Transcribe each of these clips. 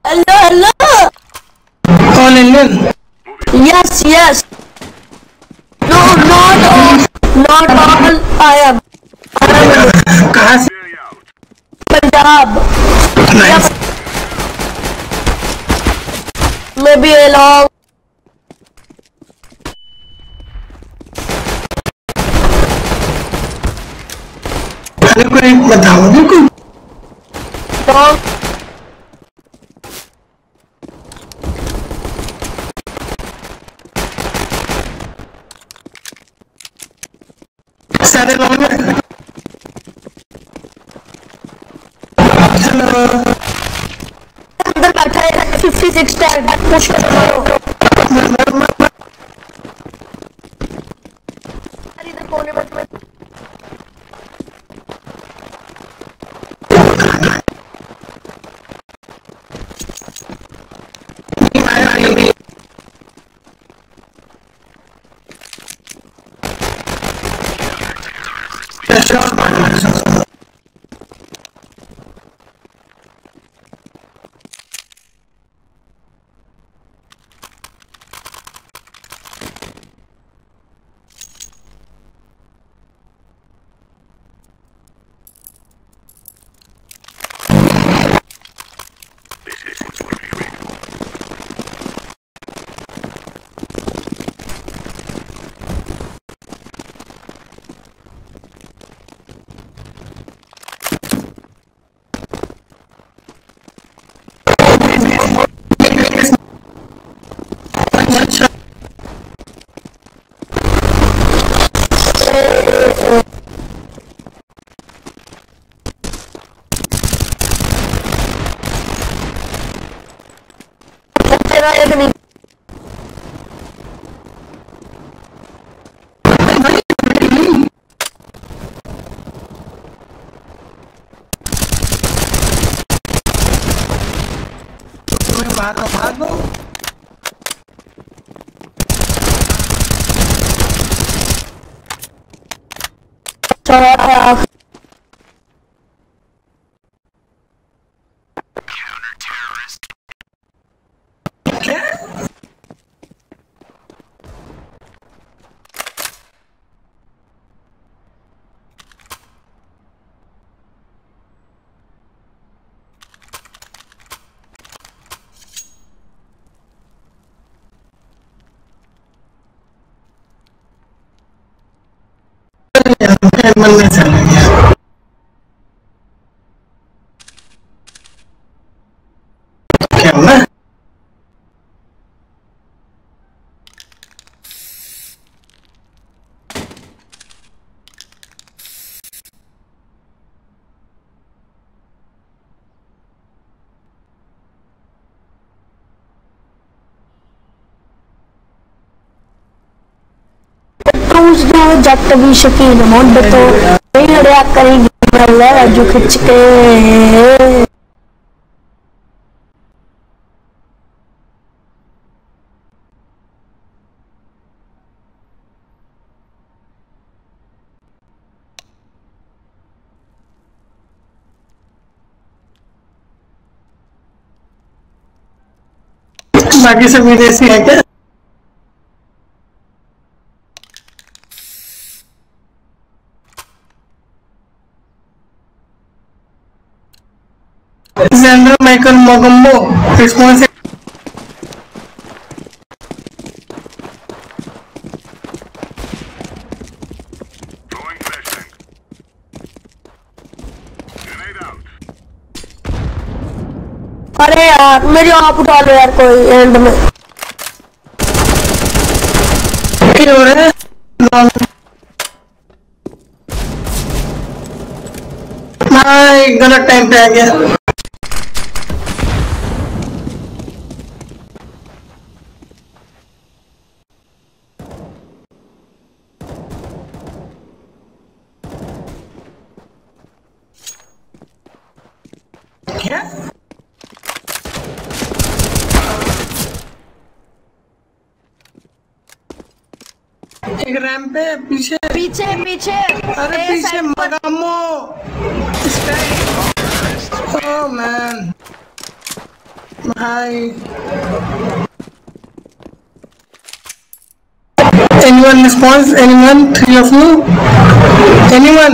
Hello, hello. All Indian. Yes, yes. No, not all. Not all. I am. कहाँ से? Punjab. Nice. Maybe along. अरे कोई बताओगे कोई? Long. सारे लोग हैं। हेलो। अंदर बैठा है 56 टैग पुश करो। इधर कोने में तेरा एक नहीं भागो। चला मन में चला गया। क्या हुआ? जट भी शकीन मुंड तो नहीं अड़िया करेंगे जो खिंच के बाकी सब विदेशी है क्या? Alexander Michael Mogambo, responsible. अरे यार मेरी आप उठा लो यार कोई एंड में क्या हो रहा है? भाई गलत टाइम पे आ गया। क्या? एक रैंप पे पीछे पीछे पीछे अरे पीछे मगामो ओह मैन भाई anyone response? Anyone? Three of you? Anyone?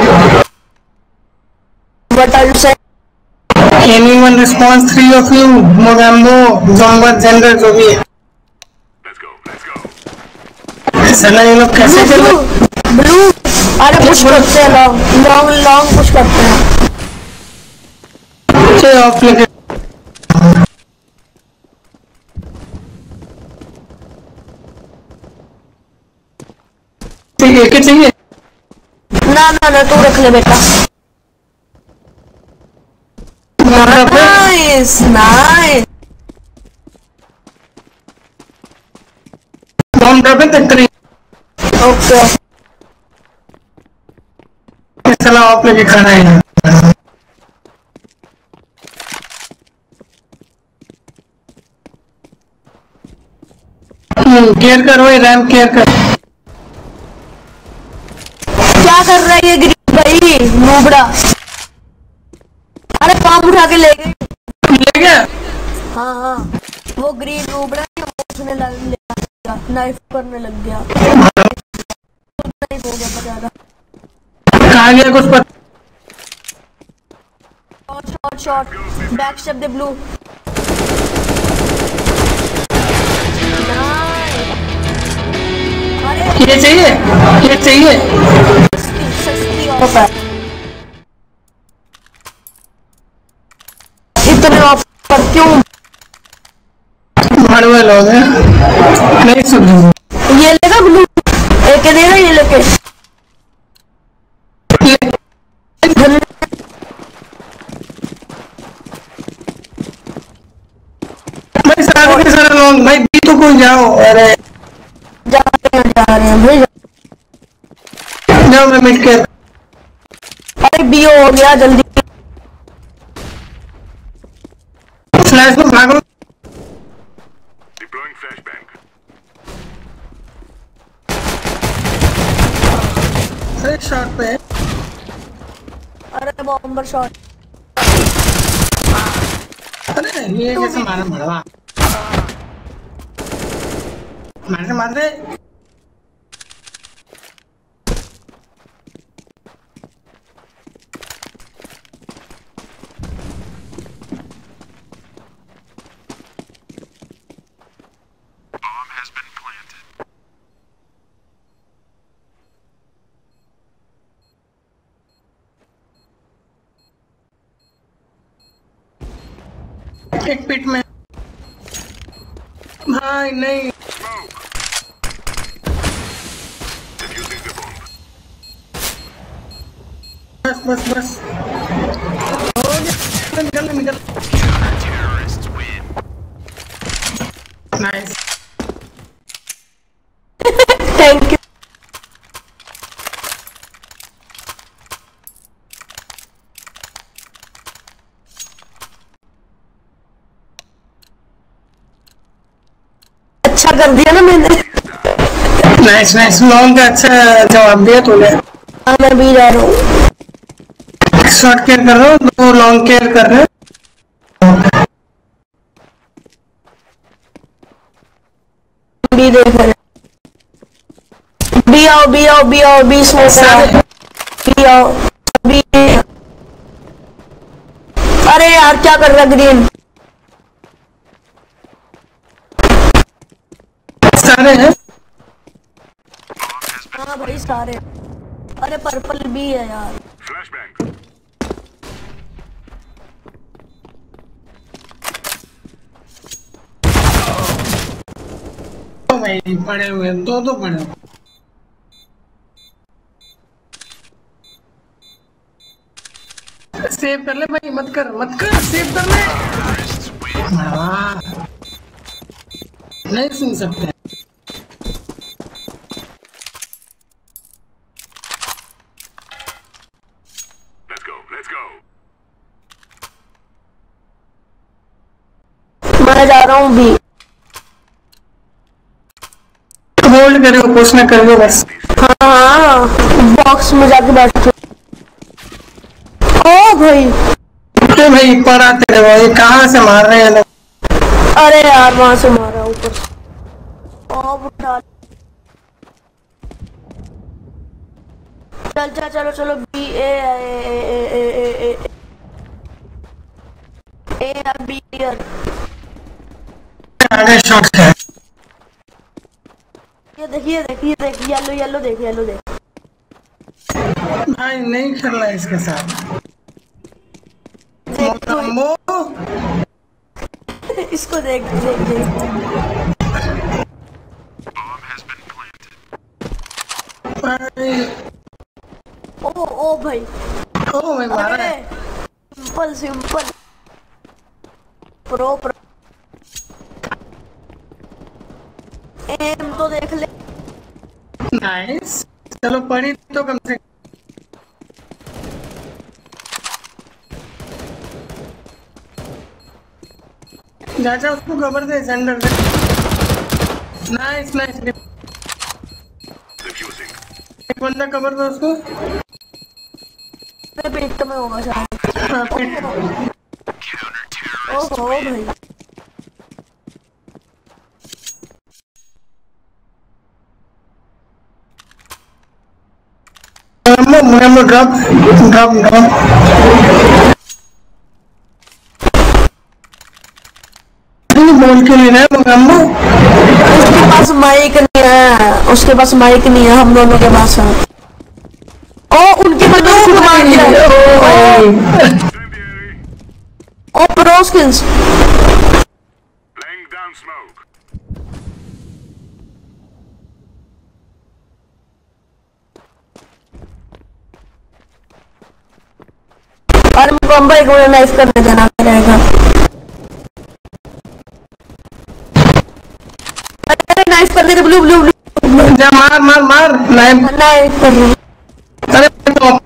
What are you saying? Anyone response? Three of you? Mogambo, Zomba, Zender, जो भी है। साला ये लोग कैसे चल रहे? ब्लू अरे पुश करते हैं लॉन्ग लॉन्ग पुश करते हैं। चलो ऑफ लेके ठीक है क्या चाहिए? ना ना ना तू रख ले बेटा। Nice nice. बॉम्ब ड्रॉप है तक करी। ओके साला ऑफ लेके खाना है। केयर करो ये रैम केयर कर। क्या कर रहा है ये ग्रीन भाई नूबड़ा? अरे पाम उठा के ले गई। ले गया? हाँ हाँ वो ग्रीन नूबड़ा है, उसने लिया नाइफ करने लग गया। नाइफ हो गया ज्यादा। कहाँ गया कुछ पता? शॉट शॉट बैक स्टेप दे ब्लू। ये चाहिए? ये चाहिए? इतने ऑफर क्यों? मारवा लोग हैं नहीं सुन। ये लेगा ब्लू एक देगा ये लेके। भाई सारे के सारे लोग भाई बी तो कोई जाओ। अरे जा रहे हैं भाई जाओ मैं मिट के। अरे बी हो गया जल्दी। फ्लैश में भागो। अरे शॉट पे है। अरे बॉम्बर शॉट। अरे ये कैसे मारा मरवा? मार दे मार दे। एक पिट में भाई नहीं। बस बस बस निकल निकल। Nice thank you. अच्छा कर दिया ना मैंने। नाइस नाइस लॉन्ग का अच्छा जवाब दिया तूने। हाँ मैं भी जा रहा हूँ। शॉर्ट केयर कर रहा हूँ दो लॉन्ग केयर कर रहे हैं। बी देख रहे बी आओ बी आओ बी आओ बी स्मोक बी आओ बी। अरे यार क्या कर रहा ग्रीन? सारे हैं। हाँ भाई सारे। अरे पर्पल भी है यार। तो भाई पड़े हुए दो दो पड़े हुए। सेव कर ले भाई मत कर सेव कर ले। नहीं सुन सकते। मैं जा रहा हूँ भी। होल्ड करो कुछ ना करो बस। हाँ बॉक्स में जाके बैठो। ओ भाई भाई पड़ा तेरे भाई कहाँ से मार रहे हैं लोग? अरे यार वहां से मारा ऊपर से। उठा चल चलो चलो बी ए बी क्लियर। आगे शॉट है। ये देखिए देखिए देखिए येलो येलो देख येलो देख। भाई नहीं खेलना इसके साथ। देख तो मोगैम्बो इसको देख देख देख। भाई ओ भाई। ओ मैं मारा है। Simple simple pro pro. एम तो देख ले। नाइस चलो पढ़ी तो कम से जा उसको कवर दे सेंटर दे। नाइस नाइस एक बंदा कवर दो उसको। पेट में होगा शायद। हाँ, ओहो भाई मोगैम्बो ड्रॉप ड्रॉप ड्रॉप। बोल के नहीं रहा मोगैम्बो। उसके पास माइक नहीं है। उसके पास माइक नहीं है। हम दोनों के पास है। ओ उनके पास माइक है। ओ प्रो स्किल्स। और मुझे एक बार लाइफ करने देना रहेगा। अरे नाइफ कर दे ब्लू ब्लू ब्लू। जा मार मार मार नाइफ नाइफ कर रही। अरे तो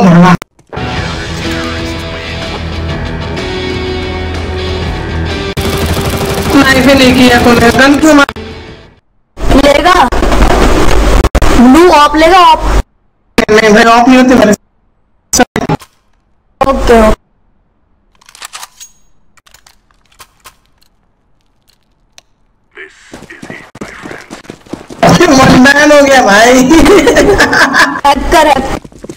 नाइफ ही नहीं किया तूने गन क्यों मार। लेगा ब्लू ऑफ लेगा ऑफ। नहीं भाई ऑफ नहीं होते मेरे। ओके वन मैन हो गया भाई। हैकर है।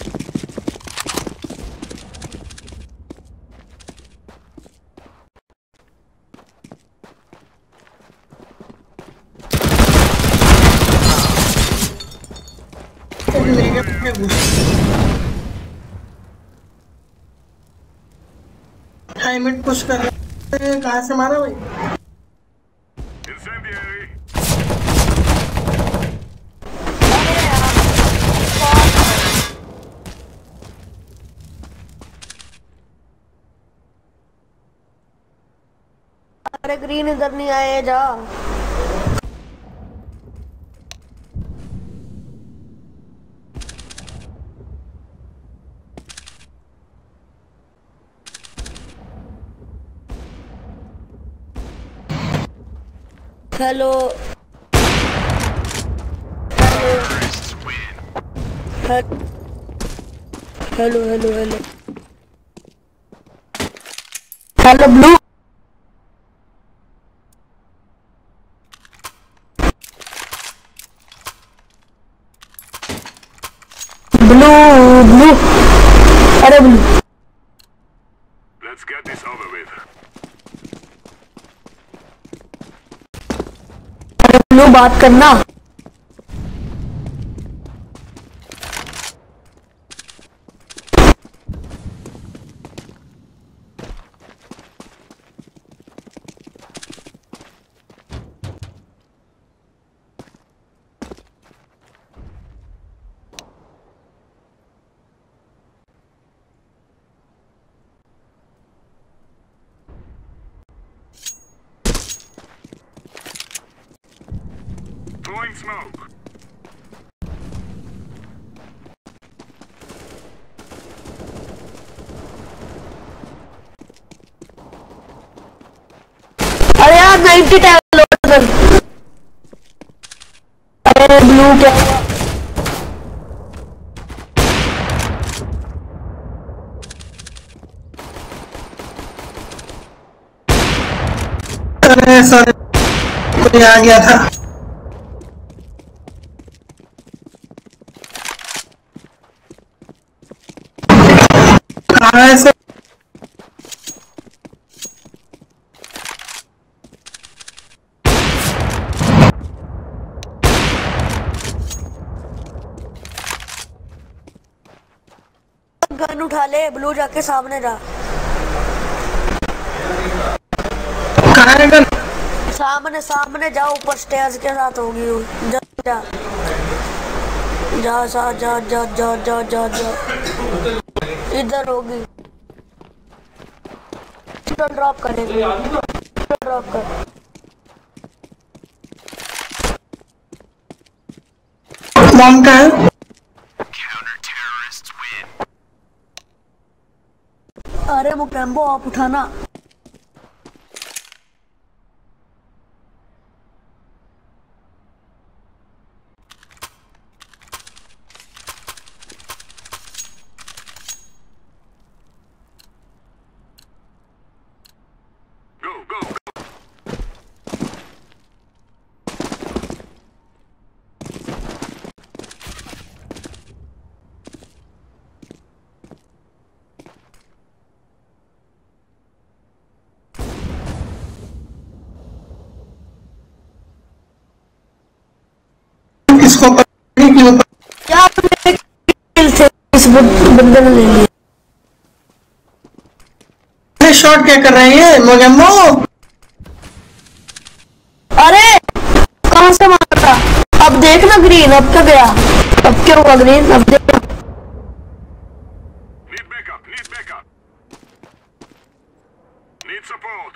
टाइमिट पुश कर रहे हैं। कहाँ से मारा भाई। अरे ग्रीन इधर नहीं आए जा। Hello hello hello hello hello blue. Blue blue अरे blue. Let's get this over with. अरे ब्लू बात करना। Throwing smoke. अरे यार 90 टैग लोड कर। अरे ब्लू क्या अरे सॉरी, कोई आ गया था। कहाँ है सर? गन उठा ले, ब्लू जाके सामने जा। कहाँ है गन? सामने सामने जा, ऊपर स्टेयर्स के साथ होगी। जा जा जा जा जा जा जा जा जा जा इधर होगी। ड्रॉप करेगी, ड्रॉप कर। बम का है? अरे मोगैम्बो आप उठाना। इसको पकड़ने के ऊपर क्या थे इस बंदे ने ले लिया। शॉट क्या कर रहे हैं मोगैम्बो? अरे कहां से मारा? अब देखना ग्रीन, अब क्या गया? अब क्या हुआ ग्रीन? अब देखना। Need backup, need backup. Need support.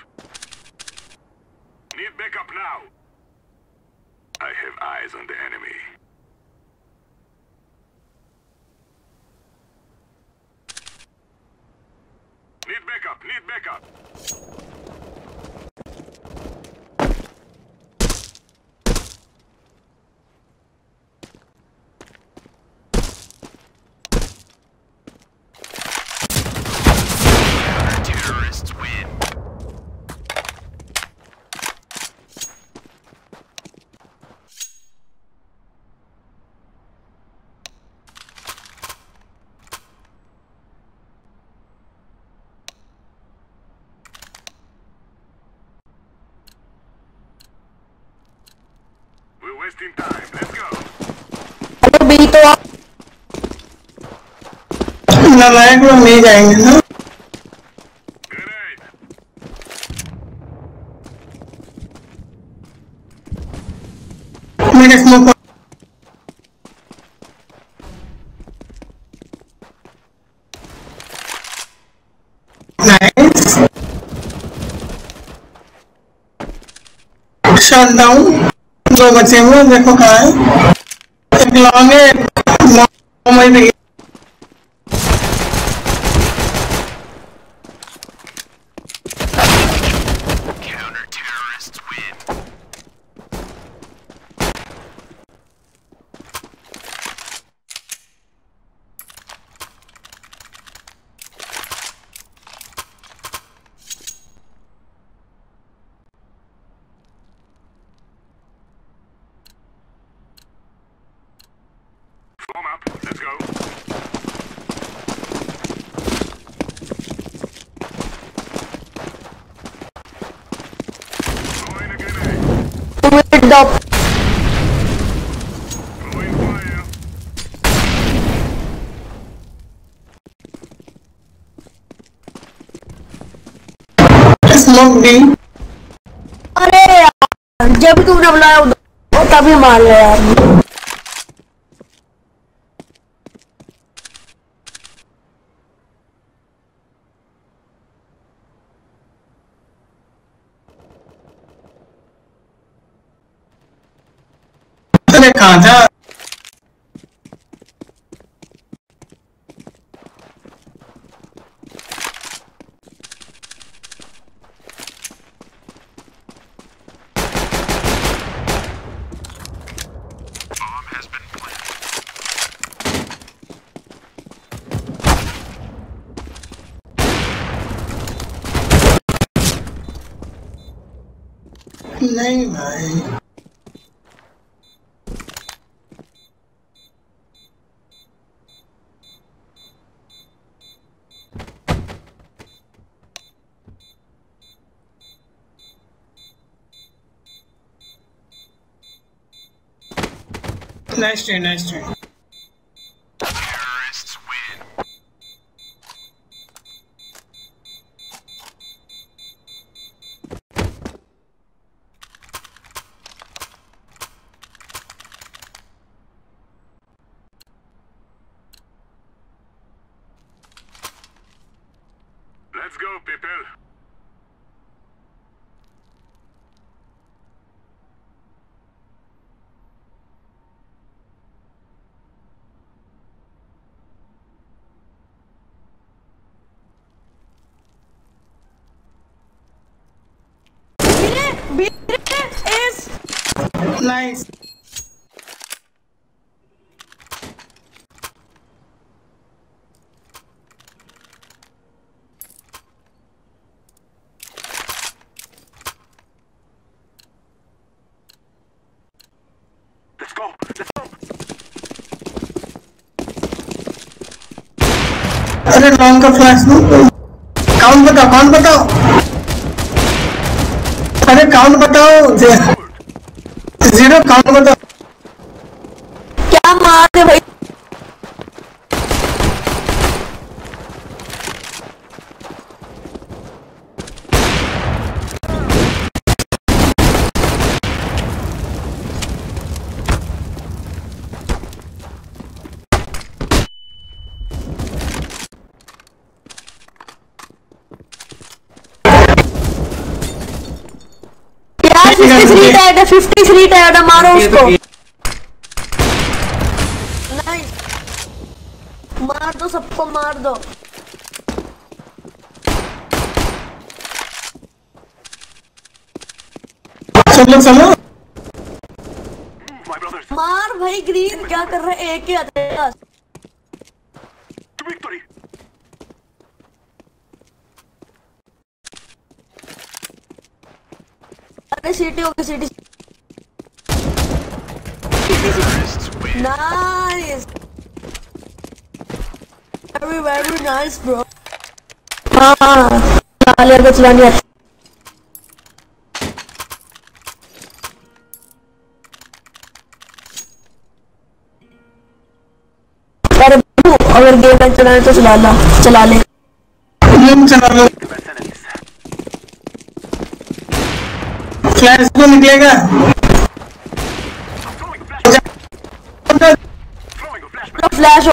Need backup now. I have eyes on the enemy. Need backup, need backup. Terrorists win. We're wasting time. Let's go. अरे बी तो आप नालायक लोग नहीं जाएंगे ना। Grenade. मेरे स्मोक नाइस शॉट डाउन। दो बचे हुए, देखो कहाँ है। एक लॉन्ग है, एक में Counter-terrorists win. Form up. Let's go. Throwing a grenade. Mid drop. Throwing fire. Smoke दी। अरे यार जब तुमने बुलाया वो तभी मार लिया यार। अरे कहाँ था? Bomb has been planted. नहीं भाई nice try nice try Terrorists win. Let's go, people. is nice Let's go. Let's go. अरे लॉन्ग का फ्लैश काउंट बताओ काउंट बताओ अरे काउंट बताओ जीरो काउंट बताओ क्या मार दे भाई। यार 53 टैग है, 53 टैग है, मारो उसको। नहीं मार दो, सबको मार दो। सब लोग समझो My brothers. मार भाई, ग्रीन क्या कर रहे हैं, एक ही आता है। To victory. अरे सीटी होगी, CT. Terrorists win. Nice, very nice bro. हाँ चला को चलानी है। अरे अगर गेम मैच चलाने तो चला ले। गेम चला लो Best enemies. फ्लैश तो निकलेगा I'm throwing a flashbang. Throwing a flashbang. Flash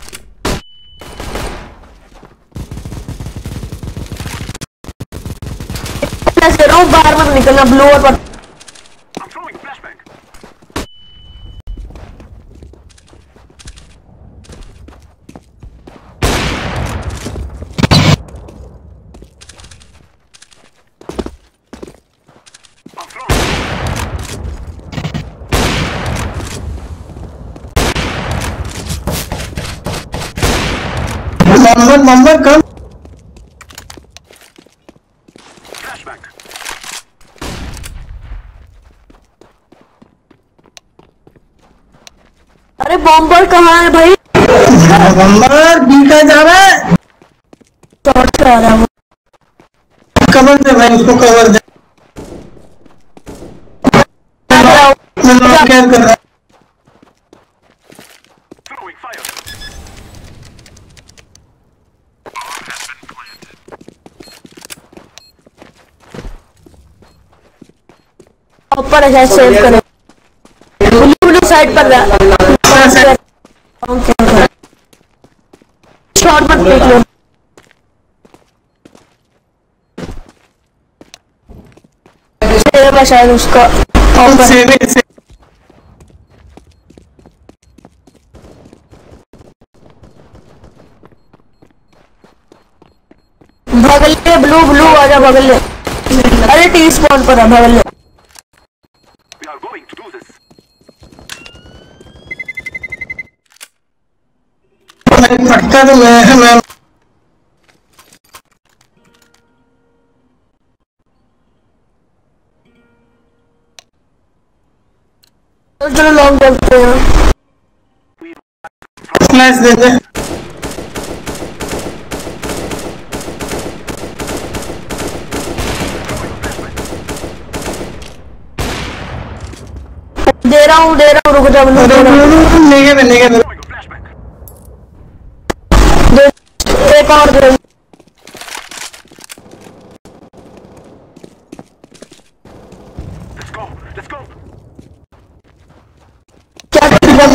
दे रहा हूँ, बाहर मत निकलना, ब्लू और I'm throwing a flashbang. I'm throwing. Mohammed come Flashbang. अरे बॉम्बर कहाँ है भाई? मोहम्मद बी का जा रहा है शॉर्ट से आ रहा है वो। कवर दे भाई उसको कवर दे मैं नॉक केयर कर रहा हूं Throwing fire. ऊपर है, सेव करो। ब्लू साइड पर रहा। ओके शॉट मत देख लो। सेव है शायद उसका ऊपर। से भगल ले ब्लू आजा, भगल ले। अरे टी स्पॉन पर है, भगल ले। We are going to do this. फटका तो मैं चलो लॉन्ग करते हैं। फ्लैश दे दे। दे रहा हूँ रुक जा। एक और दे। क्या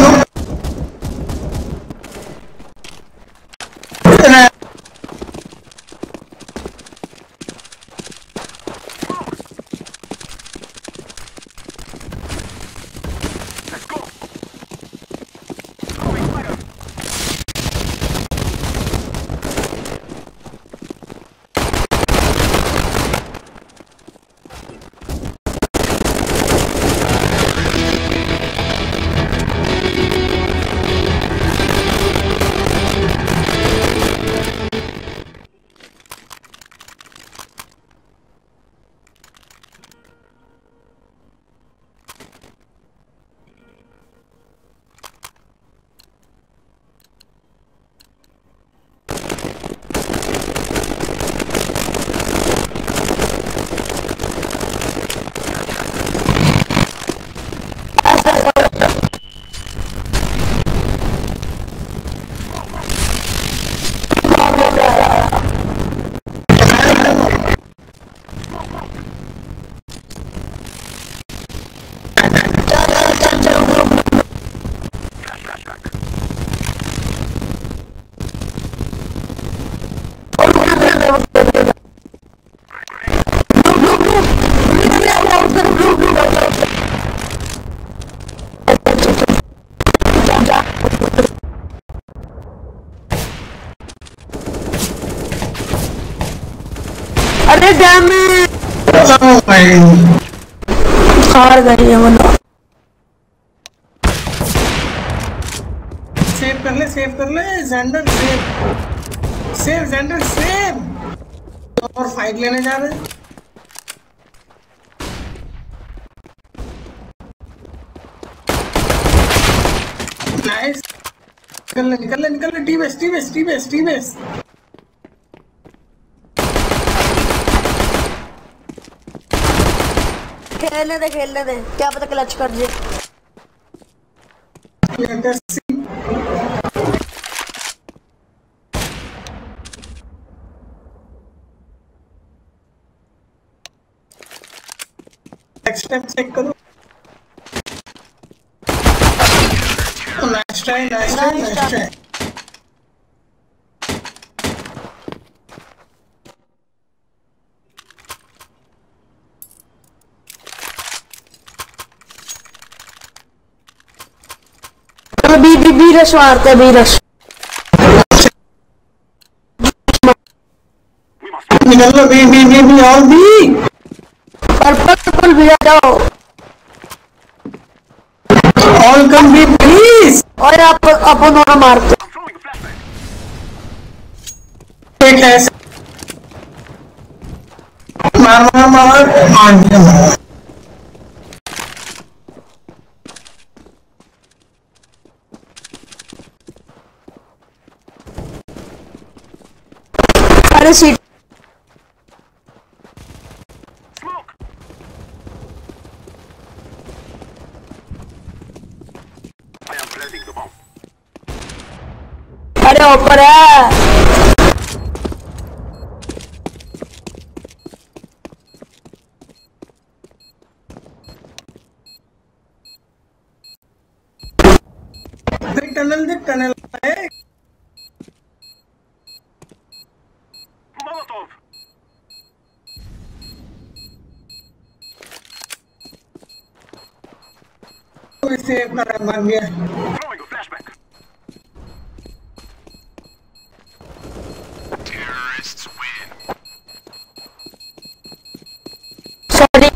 अरे डैमेज हार गई है वो। सेव कर ले जेंडर सेव जेंडर सेव। और फाइट लेने जा रहे हैं। नाइस। निकल ले टीबेस। खेलने दे क्या पता क्लच कर दे। नेक्स्ट टाइम चेक करो। Nice try. बी रश मारते बी रश। निकल लो बी और बी। पर्पल भी आ जाओ। All come B please. और आप अपन दोनों मारते एक ऐसे मार। अरे सीट अरे ऊपर है। टनल है। सेव कर मार दिया। सॉरी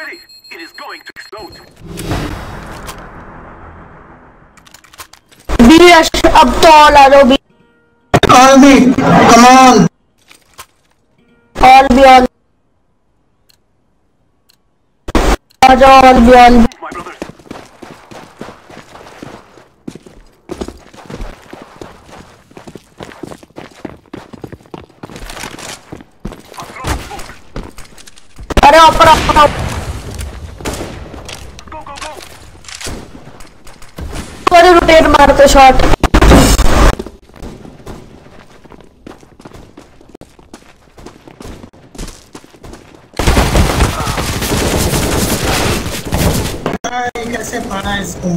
बी अब तो ऑल आ जाओ B. All B come on. All B all आ जाओ। ऑल बी ऑल ऊपर आओ। थोड़े रोटेट मारते शॉट। कैसे मारा इसको?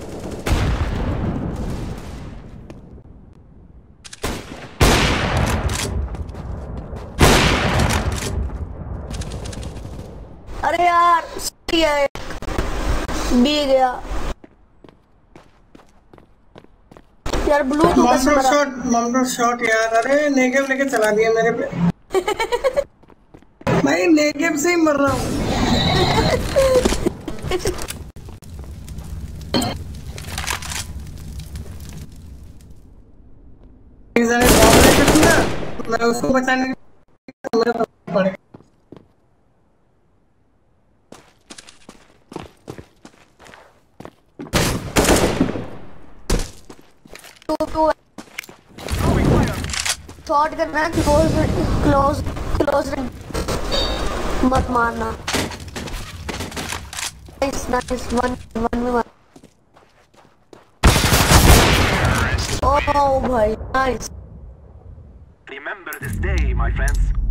अरे यार सही है, बी गया यार। ब्लू तो कैसे मरा? ममडो शॉट यार। अरे नेगेव लेके चला दिया मेरे पे। भाई नेगेव से ही मर रहा हूँ। मैं उसको बचाने पड़ेगा। शॉट करना है, क्लोज मत मारना। नाइस वन में मार। ओ भाई nice. Remember this day, my friends.